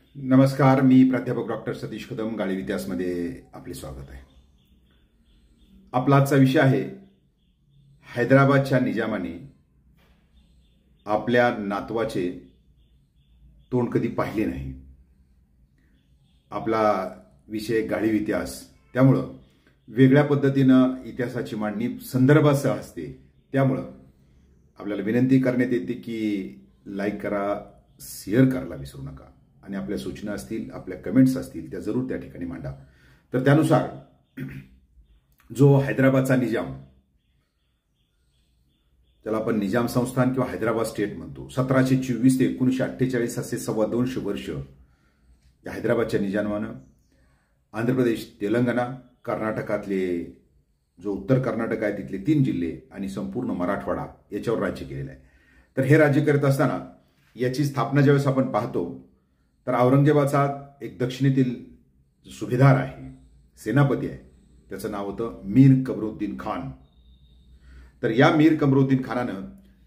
नमस्कार, मी प्राध्यापक डॉक्टर सतीश कदम, गाळीव इतिहासमध्ये आपले स्वागत आहे. आपला आजचा विषय आहे हैदराबादच्या निजामाने आपल्या नातवाचे तोंड कधी पाहिले नाही. आपला विषय गाळीव इतिहास, त्यामुळं वेगळ्या पद्धतीनं इतिहासाची मांडणी संदर्भासह असते. त्यामुळं आपल्याला विनंती करण्यात येते की लाईक करा, शेअर करायला विसरू नका आणि आपल्या सूचना असतील, आपल्या कमेंट्स असतील त्या जरूर त्या ठिकाणी मांडा. तर त्यानुसार जो हैदराबादचा निजाम, त्याला आपण निजाम संस्थान किंवा हैदराबाद स्टेट म्हणतो, 1724 ते 1948 असे 225 वर्ष या हैदराबादच्या निजामानं आंध्र प्रदेश, तेलंगणा, कर्नाटकातले जो उत्तर कर्नाटक आहे तिथले 3 जिल्हे आणि संपूर्ण मराठवाडा याच्यावर राज्य केलेलं आहे. तर हे राज्य करत असताना याची स्थापना ज्यावेळेस आपण पाहतो तर औरंगजेबाचा एक दक्षिणेतील सुभेदार आहे, सेनापती आहे, त्याचं नाव होतं मीर कमरुद्दीन खान. तर या मीर कमरुद्दीन खानानं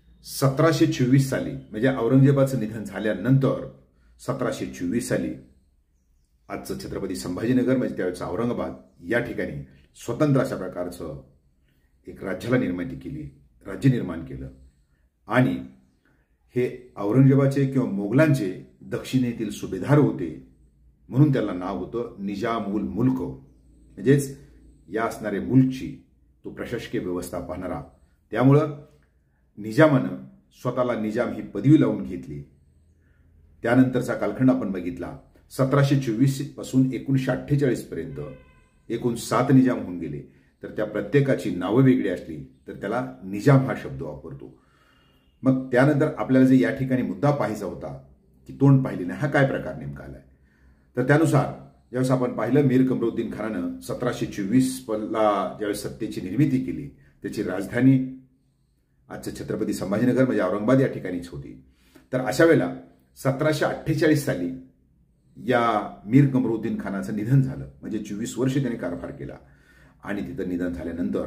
1724 साली, म्हणजे औरंगजेबाचं निधन झाल्यानंतर 1724 साली आजचं छत्रपती संभाजीनगर म्हणजे त्यावेळेचं औरंगाबाद या ठिकाणी स्वतंत्र अशा प्रकारचं एक राज्याला राज्य निर्माण केलं. आणि हे औरंगजेबाचे किंवा मोगलांचे दक्षिणेतील सुभेदार होते, म्हणून त्याला नाव होतं निजामुल मुल्क, म्हणजेच या असणारे मुल्कची तो प्रशासकीय व्यवस्था पाहणारा. त्यामुळं निजामानं स्वतःला निजाम ही पदवी लावून घेतली. त्यानंतरचा कालखंड आपण बघितला, 1724 पासून 1948 पर्यंत एकूण 7 निजाम होऊन गेले. तर त्या प्रत्येकाची नावं वेगळी असली तर त्याला निजाम हा शब्द वापरतो. मग त्यानंतर आपल्याला जे या ठिकाणी मुद्दा पाहायचा होता की तोंड पाहिले नाही, हा काय प्रकार नेमका आलाय. तर त्यानुसार ज्यावेळेस आपण पाहिलं, मीर कमरुद्दीन खानानं 1724ला ज्यावेळेस सत्तेची निर्मिती केली, त्याची राजधानी आजचं छत्रपती संभाजीनगर म्हणजे औरंगाबाद या ठिकाणीच होती. तर अशा वेळेला 1748 साली या मीर कमरुद्दीन खानाचं निधन झालं, म्हणजे 24 वर्ष त्याने कारभार केला. आणि तिथं निधन झाल्यानंतर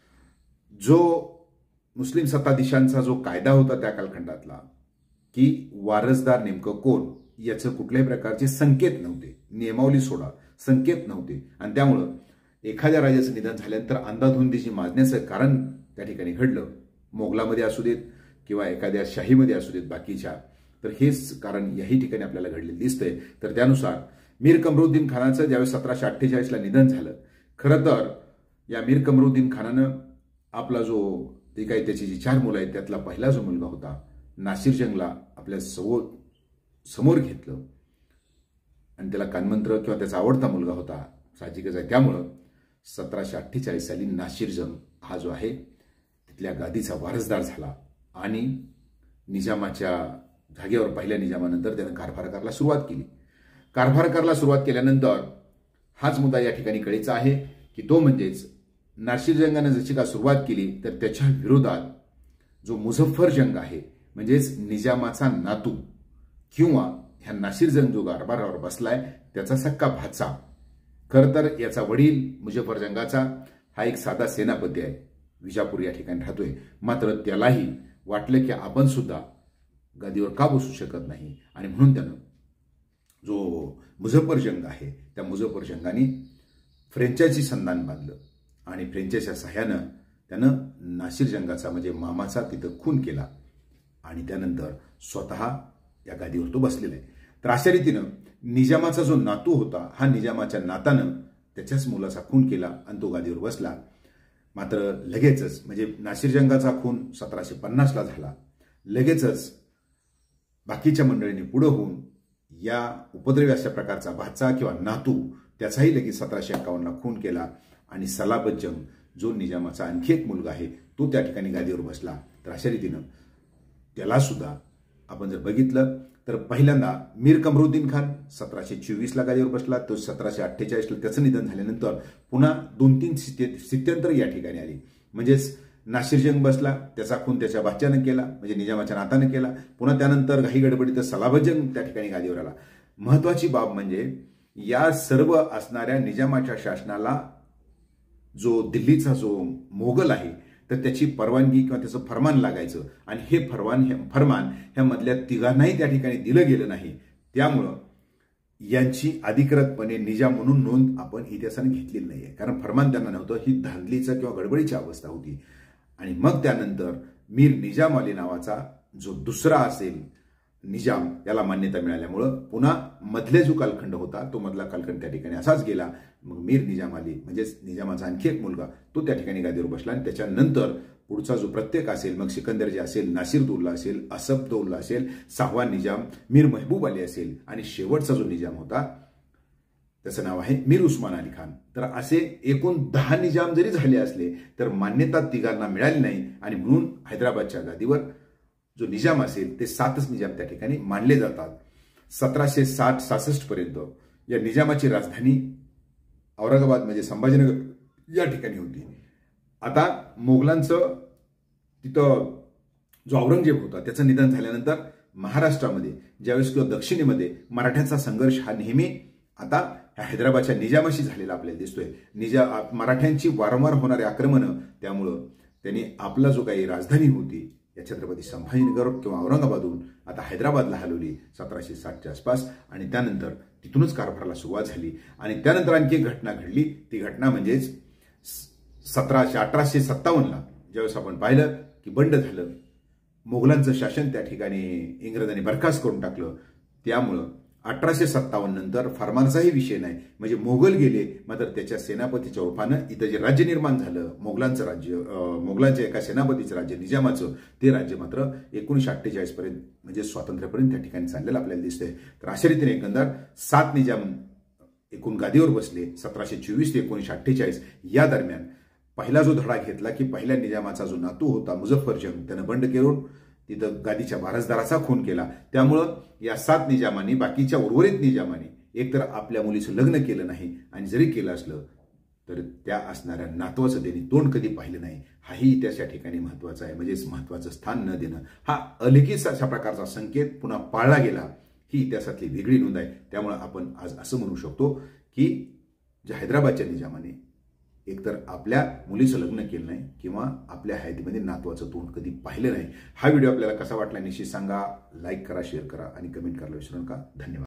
जो मुस्लिम सत्ताधीशांचा जो कायदा होता त्या कालखंडातला की वारसदार नेमकं कोण याचं कुठल्याही प्रकारचे संकेत नव्हते, नियमावली सोडा, संकेत नव्हते. आणि त्यामुळं एखाद्या राजाचं निधन झाल्यानंतर अंधाधुंदीची माजण्याचं कारण त्या ठिकाणी घडलं, मोगलामध्ये असू देत किंवा एखाद्या शाहीमध्ये असू देत बाकीच्या. तर हेच कारण याही ठिकाणी आपल्याला घडलेलं दिसतंय. तर त्यानुसार मीर कमरुद्दीन खानाचं ज्यावेळेस 1748ला निधन झालं, खरं तर या मीर कमरुद्दीन खानानं आपला जो ते काही त्याची जी 4 मुलं आहेत त्यातला पहिला जो मुलगा होता नासिर जंगला आपल्या समोर घेतलं आणि त्याला कानमंत्र किंवा त्याचा आवडता मुलगा होता, साहजिकच आहे. त्यामुळं 1748 साली नासिर जंग हा जो आहे तिथल्या गादीचा वारसदार झाला आणि निजामाच्या जागेवर पहिल्या निजामानंतर त्यानं कारभार करायला सुरुवात केली. कारभार करायला सुरुवात केल्यानंतर हाच मुद्दा या ठिकाणी कळीचा आहे की तो म्हणजेच नासिर जंगानं जशी का सुरुवात केली तर त्याच्या विरोधात जो मुझफ्फर जंग आहे, म्हणजेच निजामाचा नातू किंवा ह्या नासिर जंग जो कारभारावर बसलाय त्याचा सक्का भाचा, खरं तर याचा वडील मुझफ्फर जंगाचा हा एक साधा सेनापती आहे, विजापूर या ठिकाणी राहतोय. मात्र त्यालाही वाटलं की आपण सुद्धा गादीवर का बसू शकत नाही आणि म्हणून त्यानं जो मुझफ्फर जंग आहे त्या मुझफ्फर जंगाने फ्रेंचायची संधान बांधलं आणि फ्रेंचाच्या सहाय्यानं त्यानं नासिर जंगाचा म्हणजे मामाचा तिथं खून केला आणि त्यानंतर स्वतः या गादीवर तो बसलेला आहे. तर अशा रीतीनं निजामाचा जो नातू होता हा निजामाच्या नातानं त्याच्याच मुलाचा खून केला आणि तो गादीवर बसला. मात्र लगेचच म्हणजे नासिर जंगाचा खून 1750ला झाला, लगेचच बाकीच्या मंडळींनी पुढं होऊन या उपद्रवी अशा प्रकारचा भाचा किंवा नातू त्याचाही लगेच 1751ला खून केला आणि सलाबत जंग जो निजामाचा आणखी एक मुलगा आहे तो त्या ठिकाणी गादीवर बसला. तर अशा रीतीनं त्याला सुद्धा आपण जर बघितलं तर पहिल्यांदा मीर कमरुद्दीन खान 1724ला गादीवर बसला, तो 1748ला त्याचं निधन झाल्यानंतर पुन्हा 2-3 स्थित्यंतर या ठिकाणी आली. म्हणजेच नासिर जंग बसला, त्याचा खून त्याच्या भाच्यानं केला म्हणजे निजामाच्या नातानं केला. पुन्हा त्यानंतर घाई गडबडीत सलाबत जंग त्या ठिकाणी गादीवर आला. महत्वाची बाब म्हणजे या सर्व असणाऱ्या निजामाच्या शासनाला जो दिल्लीचा जो मोगल आहे तर त्याची परवानगी किंवा त्याचं फरमान लागायचं आणि हे फरमान ह्या मधल्या तिघांनाही त्या ठिकाणी दिलं गेलं नाही. त्यामुळं यांची अधिकृतपणे निजाम म्हणून नोंद आपण इतिहासाने घेतलेली नाहीये, कारण फरमान त्यांना नव्हतं. ही धांदलीचं किंवा गडबडीची अवस्था होती. आणि मग त्यानंतर मीर निजाम अली नावाचा जो दुसरा असेल निजाम, याला मान्यता मिळाल्यामुळं पुन्हा मधले जो कालखंड होता तो मधला कालखंड त्या ठिकाणी असाच गेला. मग मीर निजाम अली म्हणजेच निजामाचा आणखी एक मुलगा तो त्या ठिकाणी गादीवर बसला. आणि त्याच्यानंतर पुढचा जो प्रत्येक असेल, मग सिकंदर जे असेल, नासिरउद्दौला असेल, असफदौला असेल, 6वा निजाम मीर महबूब अली असेल, आणि शेवटचा जो निजाम होता त्याचं नाव आहे मीर उस्मान अली खान. तर असे एकूण 10 निजाम जरी झाले असले तर मान्यता तिघांना मिळाली नाही. आणि म्हणून हैदराबादच्या गादीवर जो निजाम असेल ते 7च निजाम त्या ठिकाणी मानले जातात. 1760-66 पर्यंत या निजामाची राजधानी औरंगाबाद म्हणजे संभाजीनगर या ठिकाणी होती. आता मोगलांचं तिथं जो औरंगजेब होता त्याचं निधन झाल्यानंतर महाराष्ट्रामध्ये ज्यावेळेस किंवा दक्षिणेमध्ये मराठ्यांचा संघर्ष हा नेहमी आता हैदराबादच्या निजामाशी झालेला आपल्याला दिसतोय. मराठ्यांची वारंवार होणारी आक्रमणं, त्यामुळं त्यांनी आपला जो काही राजधानी होती या छत्रपती संभाजीनगर किंवा औरंगाबादहून आता हैदराबादला हलवली 1760च्या आसपास. आणि त्यानंतर तिथूनच कारभाराला सुरुवात झाली. आणि त्यानंतर आणखी एक घटना घडली. ती घटना म्हणजेच 1857ला ज्यावेळेस आपण पाहिलं की बंड झालं, मोगलांचं शासन त्या ठिकाणी इंग्रजांनी बरखास्त करून टाकलं. त्यामुळं 1857 नंतर फरमानचाही विषय नाही, म्हणजे मोगल गेले, मात्र त्याच्या सेनापतीच्या ओळपानं इथं जे राज्य निर्माण झालं मोगलांचं राज्य, मोगलांच्या एका सेनापतीचं राज्य निजामाचं, ते राज्य मात्र 1948 पर्यंत म्हणजे स्वातंत्र्यापर्यंत त्या ठिकाणी चाललेलं आपल्याला दिसतंय. तर अशा रीतीने एकंदर 7 निजाम एकूण गादीवर बसले 1724 ते 1948 या दरम्यान. पहिला जो धडा घेतला की पहिल्या निजामाचा जो नातू होता मुझफ्फर जंग, त्यानं बंड करून तिथं गादीच्या वारसदाराचा खून केला. त्यामुळं या 7 निजामांनी, बाकीच्या उर्वरित निजामांनी एकतर आपल्या मुलीचं लग्न केलं नाही, आणि जरी केलं असलं तर त्या असणाऱ्या नातवाचं त्यांनी तोंड कधी पाहिलं नाही. हाही इतिहास या ठिकाणी महत्वाचा आहे. म्हणजेच महत्वाचं स्थान न देणं हा अलिखित अशा प्रकारचा संकेत पुन्हा पाळला गेला, ही इतिहासातली वेगळी नोंद आहे. त्यामुळे आपण आज असं म्हणू शकतो की ज्या हैदराबादच्या निजामाने एकतर आपल्या मुलीचं लग्न केलं नाही किंवा आपल्या हयातीमध्ये नातवाचं तोंड कधी पाहिलं नाही. हा व्हिडिओ आपल्याला कसा वाटला निश्चित सांगा. लाईक करा, शेअर करा आणि कमेंट करायला विसरू नका. धन्यवाद.